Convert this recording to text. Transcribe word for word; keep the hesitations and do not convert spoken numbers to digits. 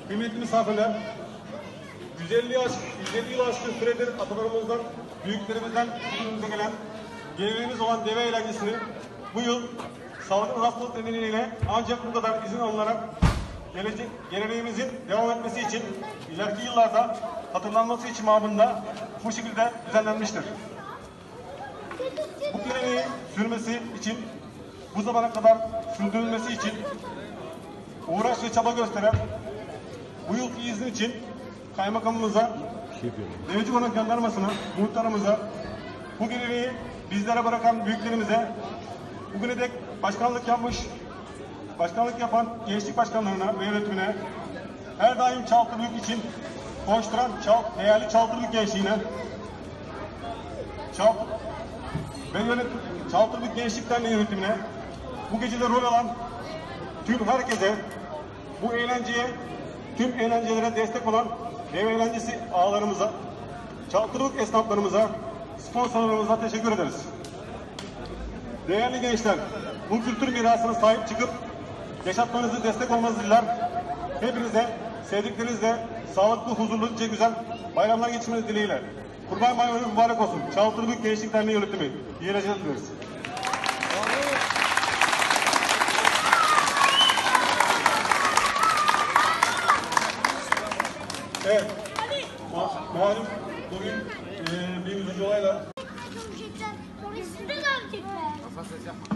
kıymetli misafirler, yüz elli yaş, yüz elli yıl aşkın süredir atalarımızdan, büyüklerimizden günümüze gelen geleneğimiz olan deve eğlencesini bu yıl salgın hastalık nedeniyle ancak bu kadar izin alınarak gelecek geleneğimizin devam etmesi için ileriki yıllarda hatırlanması için mabında bu şekilde düzenlenmiştir. Bu geleneği sürmesi için, bu zamana kadar sürdürülmesi için uğraş ve çaba gösteren bu yılki izin için kaymakamımıza, Deveci Konak Jandarması'na, muhtarımıza, bu geleneği bizlere bırakan büyüklerimize, bugüne dek başkanlık yapmış, başkanlık yapan gençlik başkanlarına ve yönetimine, her daim Çaltırlık için koşturan çal, değerli Çaltırlık gençliğine, Çal, ve yönet, Çaltırlık Gençlik Derneği yönetimine, bu gecede rol alan tüm herkese, bu eğlenceye, tüm eğlencelere destek olan ev eğlencesi ağalarımıza, Çaltırlık esnaflarımıza, sponsorlarımıza teşekkür ederiz. Değerli gençler, bu kültür mirasına sahip çıkıp yaşatmanızı destek olmanızı diler. Hepinize sevdiklerinizle sağlıklı, huzurlu, güzel bayramlar geçirmeniz dileğiyle. Kurban Bayramı mübarek olsun. Çaltırlık Gençlik Derneği yönetimi. İyi eğlenceler dileriz. Evet. Malum bugün e, bir üzücü olayla. Sonra sizde de alacaklar.